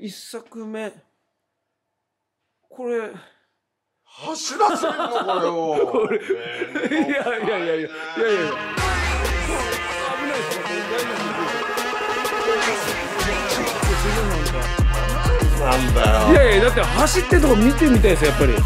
1作目これ走らせるのこれを。 これいやいやいやいやいやいや危ないですよ。 なんだよ。 いやいやだって走ってるとこ見てみたいですよやっぱり。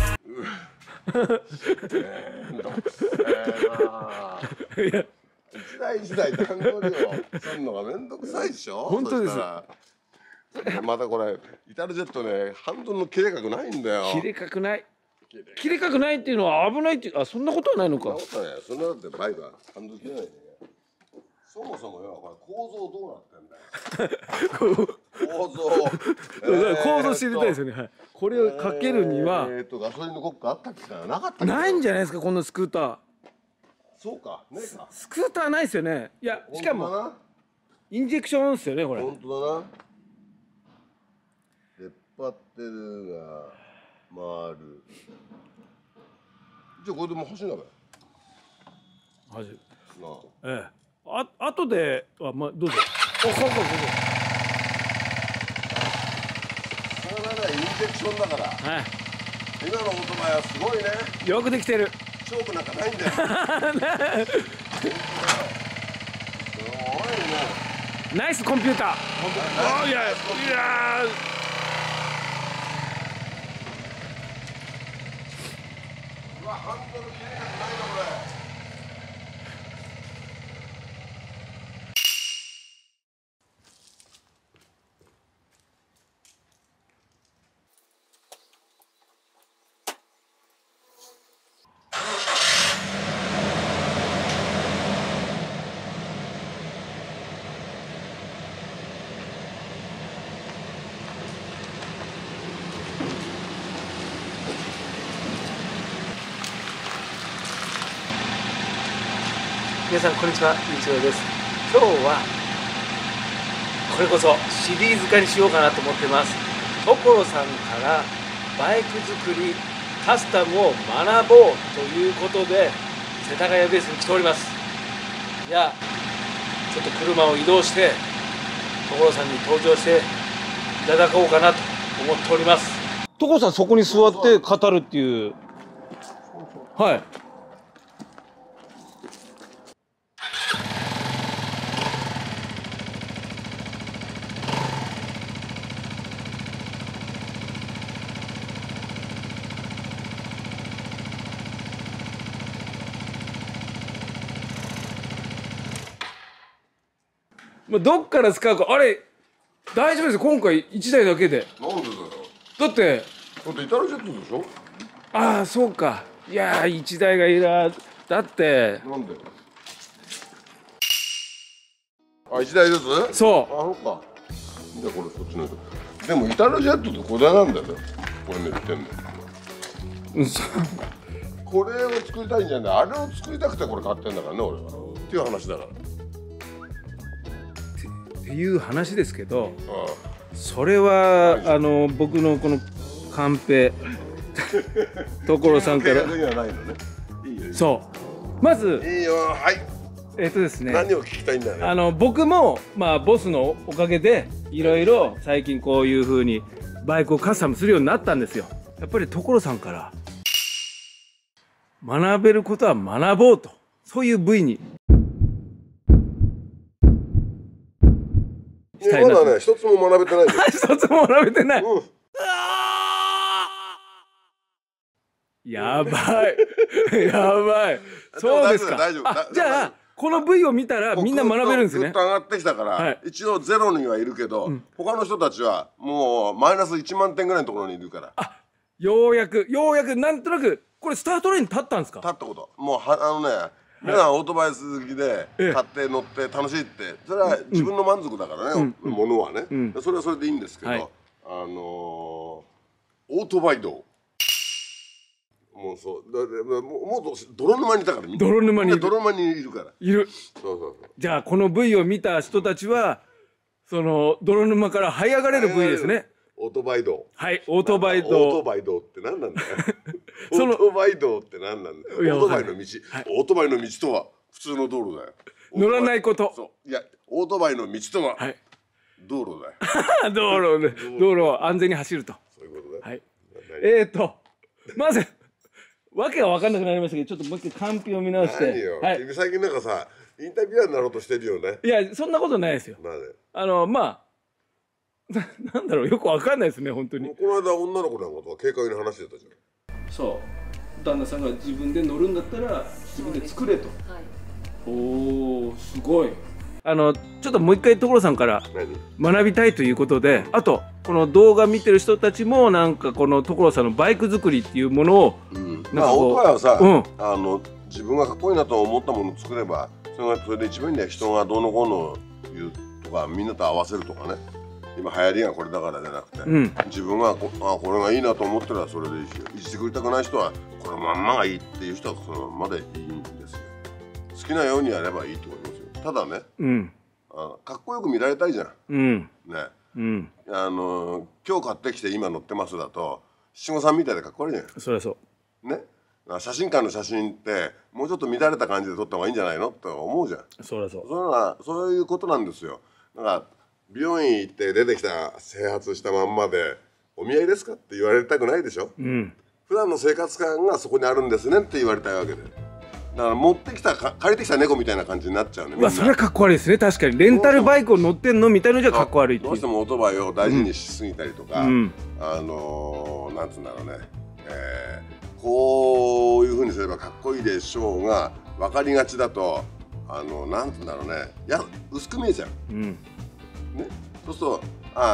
いや一台一台段取りをするのがめんどくさいでしょ。 本当です。 またこれイタルジェットね、ハンドルの切れ角ないんだよ。 切れ角ない。切れ角ないっていうのは危ないっていう、あ、そんなことはないのか。 そんなだってバイクはハンドル切れないんだよ。そもそもよ、これ構造どうなってんだよ。 構造知りたいですよね。はい。これをかけるにはガソリンのコックあったっけな、なかったっけ。 ないんじゃないですかこのスクーター。 そうか、ねえか。 スクーターないですよね。いやしかもインジェクションですよねこれ。 本当だな。出っ張ってるが回る。じゃあこれでも走んなきゃ。 走る。 なあ。 ええ。あとでまあどうぞ。お、そう。 それはね、インジェクションだから。 はい。 今のオートバイはすごいね。 よくできてる。 チョークなんかないんだよ。すごいね。 ナイスコンピューター。いや。 うわ、ハンドル切れなくないのこれ。 皆さんこんにちは、ゆういちろうです。今日はこれこそシリーズ化にしようかなと思ってます。所さんからバイク作りカスタムを学ぼうということで世田谷ベースに来ております。じゃあちょっと車を移動して所さんに登場していただこうかなと思っております。 所さんそこに座って語るっていう。はい。どっから使うか、あれ大丈夫です。今回1台だけで。 なんでだよ。 だってイタルジェットでしょ。 ああそうか。いやー1台がいらだって。 なんで。あ、一台ずつ。 そう。 あ、そっか。じゃあこれそっちの。でもイタルジェットってこれなんだよ。これね言ってんの。これを作りたいんじゃない、あれを作りたくてこれ買ってんだからね俺は。っていう話だから。 っていう話ですけど、 ああ、 それは僕のこのカンペ所さんから契約にはないのね。いいよ。 そうまずいいよ。はい。 ですね、 何を聞きたいんだよね。 僕もボスのおかげでいろいろ最近こういう風にバイクをカスタムするようになったんですよ。やっぱり所さんから学べることは学ぼうと、そういう V にしたいなと。 まだね、一つも学べてないよ。 一つも学べてない。 うん。 やばいやばい。そうですか。 大丈夫。 じゃあこの V を見たらみんな学べるんですね。 ぐっと上がってきたから、 はい、 一応ゼロにはいるけど、他の人たちはもうマイナス1万点ぐらいのところにいるから。 ようやくなんとなくこれスタートラインに立ったんですか。 立ったこと。もう皆さんオートバイ好きで買って乗って楽しいって、それは自分の満足だからね、ものはね、それはそれでいいんですけど、オートバイ道もうそうもう泥沼にいたから、 泥沼にいるから。 いる。 そうじゃあこの V を見た人たちはその泥沼から這い上がれる V ですね。 オートバイ道。 はい、オートバイ道。 オートバイ道って何なんだよ。オートバイ道って何なんだよ。オートバイの道。オートバイの道とは普通の道路だよ。 乗らないこと。 そう。いや、オートバイの道とは道路だよ。 道路を安全に走ると。 そういうことね。 はい。まずわけが分かんなくなりましたけど、ちょっともう一回カンペを見直して。 何よ、 はい、 君最近なんかさ、インタビュアーになろうとしてるよね。 いや、そんなことないですよ。まあなんだろう、よく分かんないですね、本当に。 この間女の子なんかと軽快に話してたじゃん。 そう、旦那さんが自分で乗るんだったら自分で作れと。はい、おお、すごい。ちょっともう一回所さんから学びたいということで、あとこの動画見てる人たちもなんかこの所さんのバイク作りっていうものを、 まあオートバイはさ、自分がかっこいいなと思ったものを作れば、それで一番いいんだよ。人がどうのこうの言うとか、みんなと合わせるとかね。今流行りがこれだからじゃなくて、自分がこれがいいなと思ったらそれでいいし、いじってくれたくない人はこのまんまがいいっていう人はそのままでいいんですよ。好きなようにやればいいと思いますよ。ただね、かっこよく見られたいじゃん。ね。今日買ってきて今乗ってますだと七五三みたいでかっこ悪いじゃん。 そりゃそう。 ね。写真館の写真ってもうちょっと乱れた感じで撮った方がいいんじゃないのって思うじゃん。 そりゃそう。 そういうことなんですよ。だから美容院行って出てきた整髪したまんまでお見合いですかって言われたくないでしょ。普段の生活感がそこにあるんですねって言われたいわけで。だから借りてきた猫みたいな感じになっちゃうね。 まあそれはかっこ悪いですね。確かにレンタルバイクを乗ってんのみたいのじゃかっこ悪いっていう。 どうしてもオートバイを大事にしすぎたりとか、なんつうんだろうね、こういうふうにすればかっこいいでしょうが分かりがちだと、なんつうんだろうね、薄く見えちゃう。ね、そうするとオ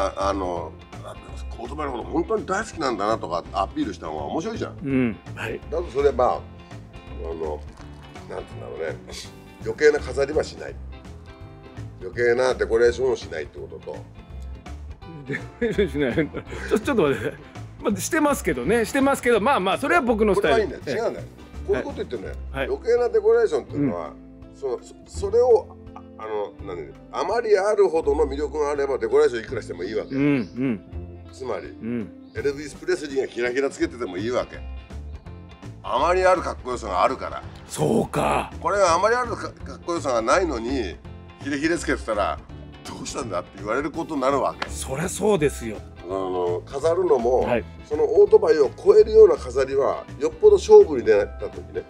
ートバイのこと本当に大好きなんだなとかアピールした方が面白いじゃん。だとすればなんていうんだろうね、余計な飾りはしない、余計なデコレーションをしないってことと。 デコレーションしないちょっと待って、まあ、してますけどね、してますけど、まあまあそれは僕のスタイル。 これはいいんだよ。違うんだよ。こういうこと言ってね、余計なデコレーションっていうのは、それをあまりあるほどの魅力があればデコレーションいくらしてもいいわけ。つまり、エルヴィス・プレスリーがキラキラつけててもいいわけ。あまりあるかっこよさがあるから。 そうか。 これがあまりあるかっこよさがないのにヒレヒレつけてたらどうしたんだって言われることになるわけ。 そりゃそうですよ。 飾るのも、そのオートバイを超えるような飾りはよっぽど勝負に出た時ね。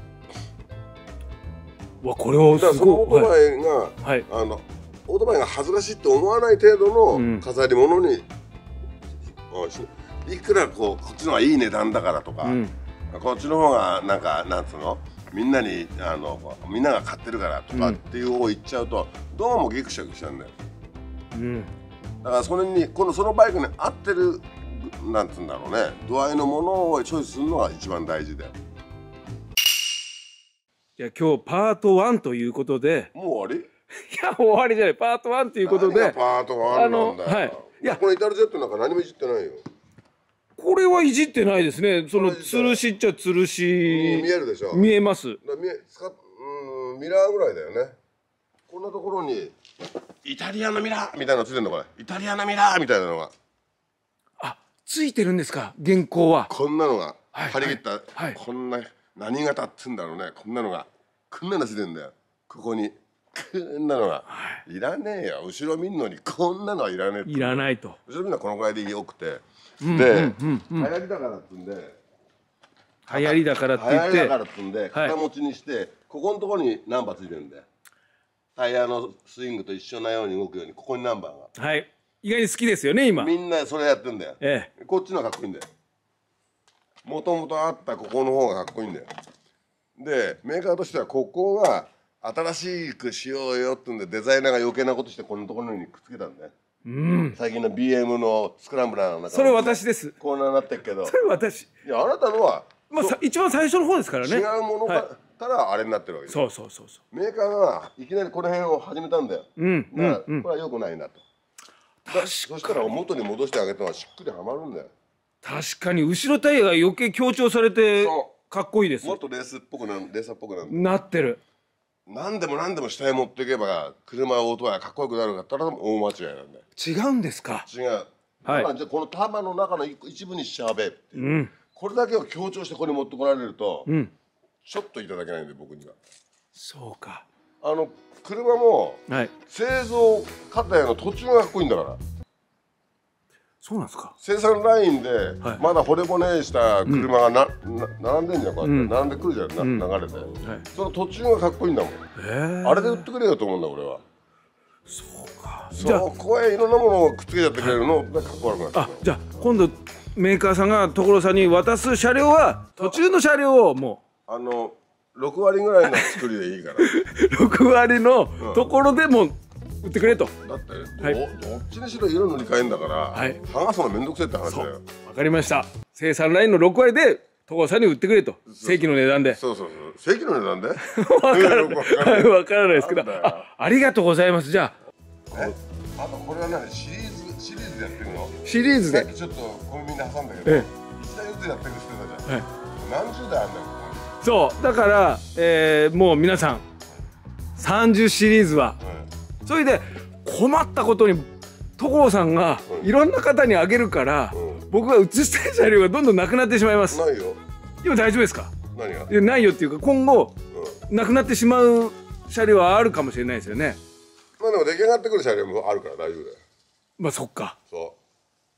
これをすごい。 そのオートバイが、オートバイが恥ずかしいって思わない程度の飾り物に、いくらこっちの方がいい値段だからとか、こっちの方がなんつうの、みんなが買ってるからとかっていう方を言っちゃうと、どうもギクシャクしちゃうんだよ。だからそのバイクに合ってるなんつうんだろうね、度合いのものをチョイスするのが一番大事で。 いや、今日パート1ということで。 もう終わり？ いや、終わりじゃない、パート1ということで。 何がパート1なんだよ。いや、このイタルジェットなんか何もいじってないよ。 これはいじってないですね。その吊るしっちゃ吊るし。 見えるでしょ。 見えます。 ミラーぐらいだよね。こんなところにイタリアのミラーみたいなのついてるの、これ。イタリアのミラーみたいなのが。 あ、ついてるんですか、原稿は。 こんなのが張り切った、こんな何型ってんだろうね。こんなのついてるんだよ。ここにこんなのがいらねえよ。後ろ見んのにこんなのはいらねえ。 いらないと。 後ろ見んのはこのぐらいでよくて。で、流行りだからってんで、 流行りだからって言って肩持ちにして、ここのところにナンバーついてるんで、タイヤのスイングと一緒なように動くようにここにナンバーが。 意外に好きですよね、今。 みんなそれやってんだよ。こっちのがかっこいいんだよ。もともとあったここの方がかっこいいんだよ。で、メーカーとしてはここが新しくしようよってんで、デザイナーが余計なことしてこのところにくっつけたんだよ。最近の BM のスクランブラーの中それ私です。 コーナーになってるけど、 それ私。いや、あなたのは一番最初の方ですからね。 違うものからあれになってるわけです。 そうメーカーがいきなりこの辺を始めたんだよ。だからこれは良くないなと。そしたら元に戻してあげたのはしっくりはまるんだよ。 確かに後ろタイヤが余計強調されてかっこいいです。 もっとレーサーっぽくなってる。 何でも下へ持っていけば車オートバイがかっこよくなるかったら大間違いなんだよ。 違うんですか。 違う。じゃあこの玉の中の一部にしちゃべって、これだけを強調してここに持ってこられると、ちょっといただけないんで僕には。 そうか。 車もはい。 製造過程の途中がかっこいいんだから。 そうなんですか。 生産ラインではいまだ惚れ骨した車が並んでんじゃん、こうやって並んでくるじゃん、流れて、その途中がかっこいいんだもん。あれで売ってくれよと思うんだ俺は。 そうか。 そこへいろんなものをくっつけちゃってくれるのがかっこ悪くなってあ、じゃあ今度メーカーさんが所さんに渡す車両は途中の車両をもう6割ぐらいの作りでいいからう6割のところでも売ってくれと。 だってどっちにしろ色塗り替えんだから剥がすのめんどくせえって話だよ。 わかりました。生産ラインの6割で所さんに売ってくれと、正規の値段で。 そうそうそう、正規の値段でわからないですけど、ありがとうございます。じゃああとこれは何、シリーズでやってるの？ シリーズでさっきちょっと小耳に挟んだけど、一台ずつやってる人たじゃん。何十台あんだよ。 そうだから、もう皆さん30シリーズは、それで困ったことに所さんがいろんな方にあげるから、僕が写したい車両がどんどんなくなってしまいます。 ないよ。 今大丈夫ですか？ 何が？ いや、ないよっていうか、今後なくなってしまう車両はあるかもしれないですよね。 まあでも出来上がってくる車両もあるから大丈夫だよ。 まあそっか。 そう。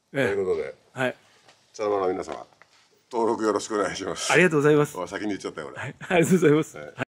ということで、 はい。 茶の間の皆様、登録よろしくお願いします。 ありがとうございます。 先に言っちゃったよ俺。 はい、ありがとうございます。